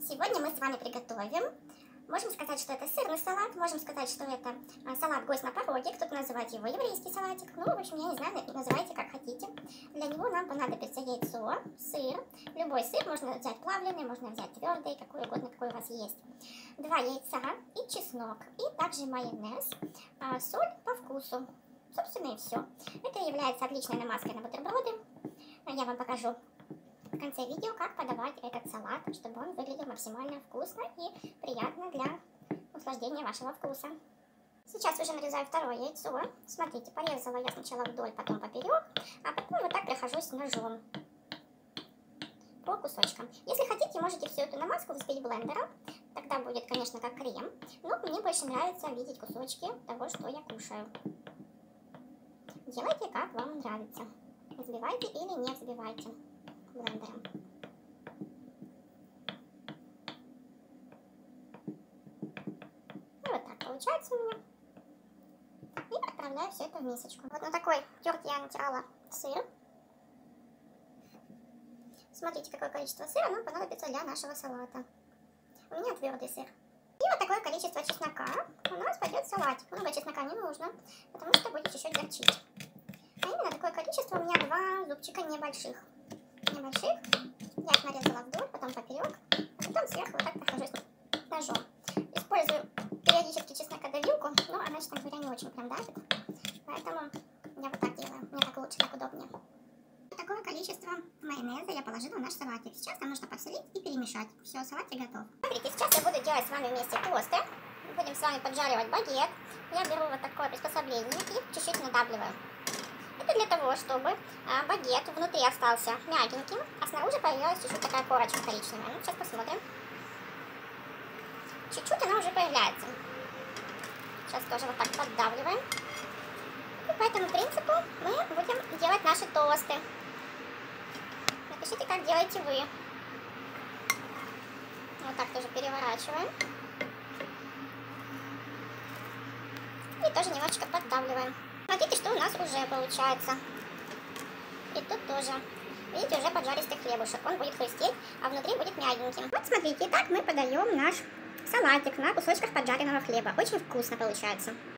Сегодня мы с вами приготовим, можем сказать, что это сырный салат, можем сказать, что это салат «Гость на пороге», кто-то называет его еврейский салатик, ну, в общем, я не знаю, называйте как хотите. Для него нам понадобится яйцо, сыр, любой сыр, можно взять плавленый, можно взять твердый, какой угодно, какой у вас есть. 2 яйца и чеснок, и также майонез, соль по вкусу. Собственно, и все. Это является отличной намазкой на бутерброды. Я вам покажу в конце видео, как подавать этот салат, чтобы он выглядел максимально вкусно и приятно для наслаждения вашего вкуса. Сейчас уже нарезаю второе яйцо. Смотрите, порезала я сначала вдоль, потом поперек, а потом вот так прохожусь ножом по кусочкам. Если хотите, можете всю эту намазку взбить блендером, тогда будет, конечно, как крем, но мне больше нравится видеть кусочки того, что я кушаю. Делайте, как вам нравится. Взбивайте или не взбивайте блендером. И вот так получается у меня. И отправляю все это в мисочку. Вот на такой терке я натирала сыр. Смотрите, какое количество сыра нам понадобится для нашего салата. У меня твердый сыр. И вот такое количество чеснока у нас пойдет в салатик. Много чеснока не нужно, потому что будет еще перчить. А именно такое количество у меня 2 зубчика небольших. Я их нарезала вдоль, потом поперек, а потом сверху вот так прохожусь ножом. Использую периодически чеснокодавилку, но она, честно говоря, не очень прям давит, поэтому я вот так делаю, мне так лучше, так удобнее. Такое количество майонеза я положила в наш салатик. Сейчас нам нужно посолить и перемешать. Все, салатик готов. Смотрите, сейчас я буду делать с вами вместе тосты. Будем с вами поджаривать багет. Я беру вот такое приспособление и чуть-чуть надавливаю. Это для того, чтобы багет внутри остался мягеньким, а снаружи появилась чуть-чуть такая корочка коричневая. Ну, сейчас посмотрим. Чуть-чуть она уже появляется. Сейчас тоже вот так поддавливаем. И по этому принципу мы будем делать наши тосты. Напишите, как делаете вы. Вот так тоже переворачиваем. И тоже немножечко поддавливаем. Смотрите, что у нас уже получается. И тут тоже. Видите, уже поджаристый хлебушек. Он будет хрустеть, а внутри будет мягеньким. Вот смотрите, так мы подаем наш салатик на кусочках поджаренного хлеба. Очень вкусно получается.